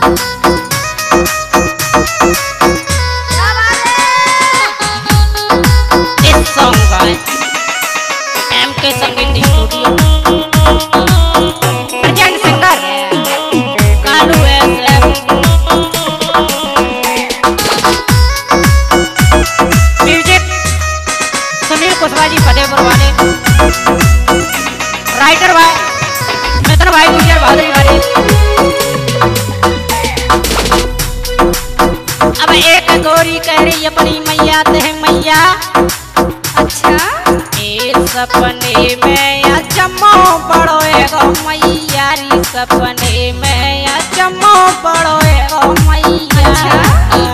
Writer भाई मित्र भाई गुजर बहादुर वाले। अब एक गोरी कह रही अपनी मैया ते मैया, अच्छा ए सपने में या चमो बड़ो एगो मैया री, सपने में या चमो बड़ो एगो मैया। अच्छा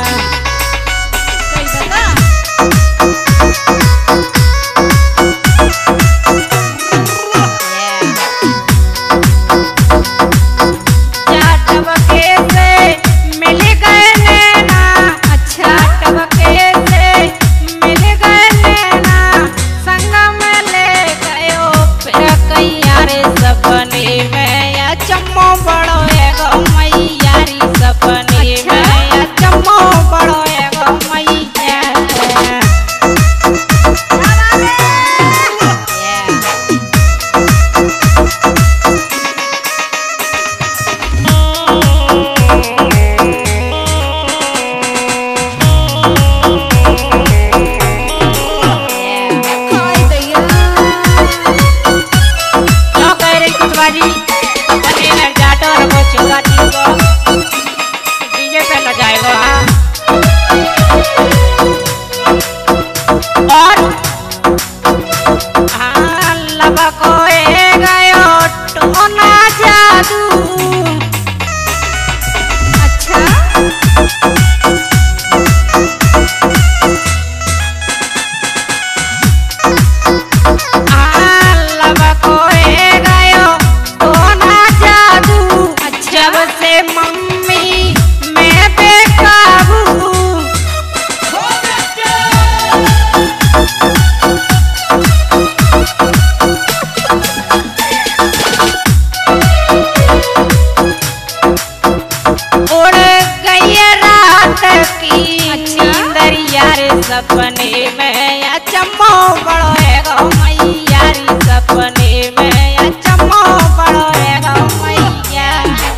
सपने में या चमो बड़ो एगो मैया री, सपने में या चमो बड़ो एगो मैया।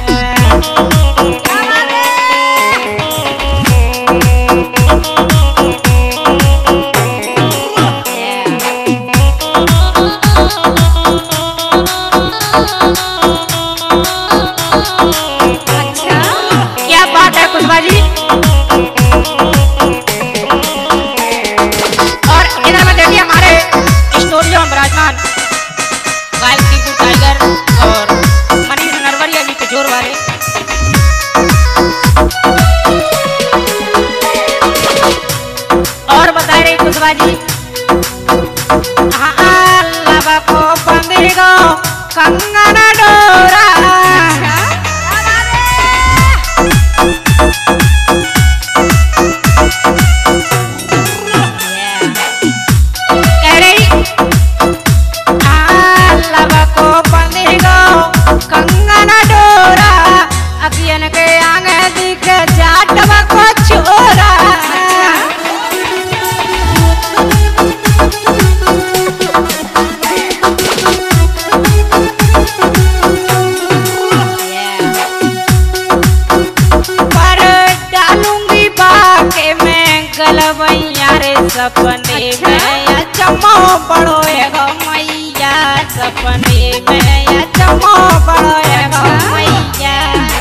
अच्छा क्या बात है कुशवा जी। और बता रही कुशवा जी, हाँ लबा को बंदी गो कंगन डोरा। कह रही हाँ लबा को बंदी गो कंगन डोरा, अखियन के आगे दिख जाटवा को छोरा। गलबैया रे सपने में या चमो बड़ो एगो मैया, सपने में या चमो बड़ो एगो मैया।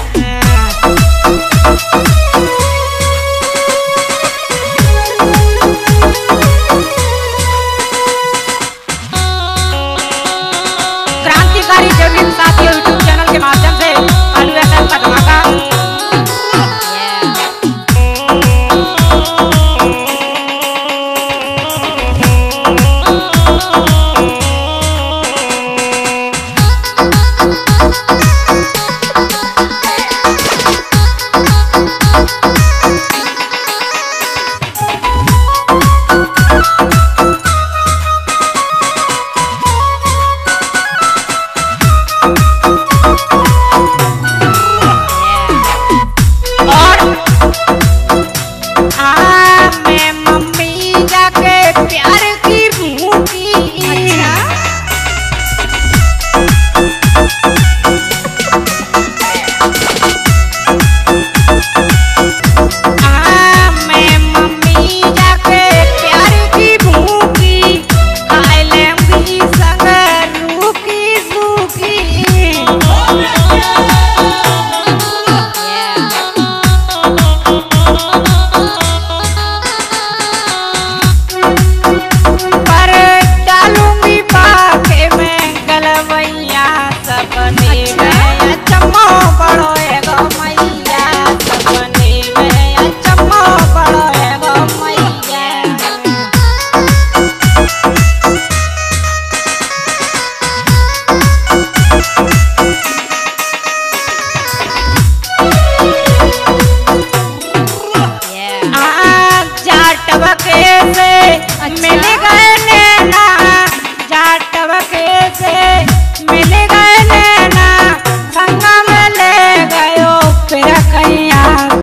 क्रांतिकारी जमीन साथियों यूट्यूब चैनल के माध्यम से आलू एफएम का धमाका। धके से अच्छा। मिल गए